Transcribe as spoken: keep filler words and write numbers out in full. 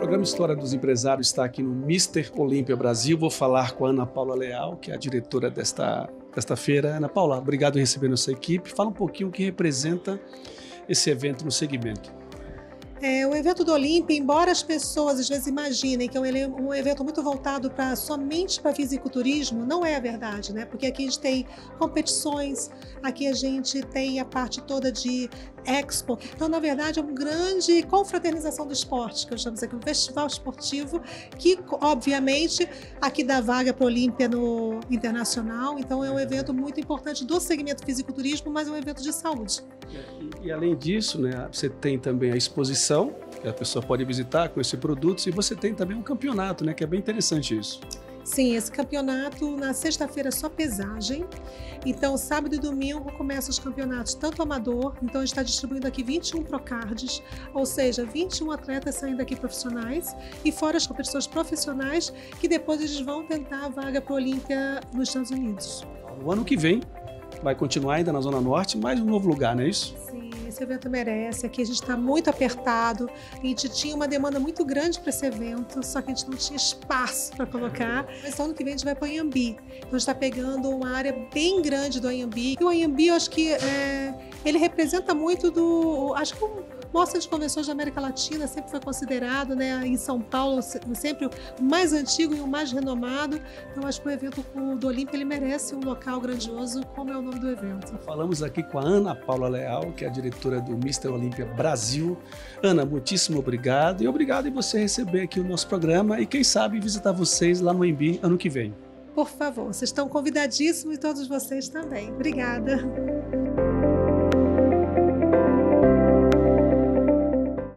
programa História dos Empresários está aqui no Mister Olímpia Brasil. Vou falar com a Ana Paula Leal, que é a diretora desta, desta feira. Ana Paula, obrigado por receber nossa equipe. Fala um pouquinho o que representa esse evento no segmento. É, o evento do Olímpia, embora as pessoas às vezes imaginem que é um, um evento muito voltado para somente para fisiculturismo, não é a verdade, né? Porque aqui a gente tem competições, aqui a gente tem a parte toda de expo. Então, na verdade, é uma grande confraternização do esporte, que eu chamo aqui um festival esportivo, que, obviamente, aqui dá vaga para o Olímpia no internacional. Então, é um evento muito importante do segmento fisiculturismo, mas é um evento de saúde. E, e além disso, né, você tem também a exposição, que a pessoa pode visitar, conhecer produtos, e você tem também um campeonato, né, que é bem interessante isso. Sim, esse campeonato na sexta-feira é só pesagem, então sábado e domingo começam os campeonatos, tanto amador, então a gente está distribuindo aqui vinte e um Procards, ou seja, vinte e um atletas saindo aqui profissionais, e fora as competições profissionais, que depois eles vão tentar a vaga para o Olímpia nos Estados Unidos. O ano que vem vai continuar ainda na Zona Norte, mais um novo lugar, não é isso? Sim, esse evento merece. Aqui a gente está muito apertado. A gente tinha uma demanda muito grande para esse evento, só que a gente não tinha espaço para colocar. Mas ano que vem a gente vai para o Anhembi. Então a gente está pegando uma área bem grande do Anhembi. E o Anhembi, eu acho que é, ele representa muito do... Acho que o Mostra de Convenções da América Latina sempre foi considerado, né, em São Paulo, sempre o mais antigo e o mais renomado. Então, acho que o evento do Olímpia ele merece um local grandioso, como é o nome do evento. Falamos aqui com a Ana Paula Leal, que é a diretora do Mister Olímpia Brasil. Ana, muitíssimo obrigado. E obrigado em você receber aqui o nosso programa e, quem sabe, visitar vocês lá no Anhembi ano que vem. Por favor, vocês estão convidadíssimos e todos vocês também. Obrigada.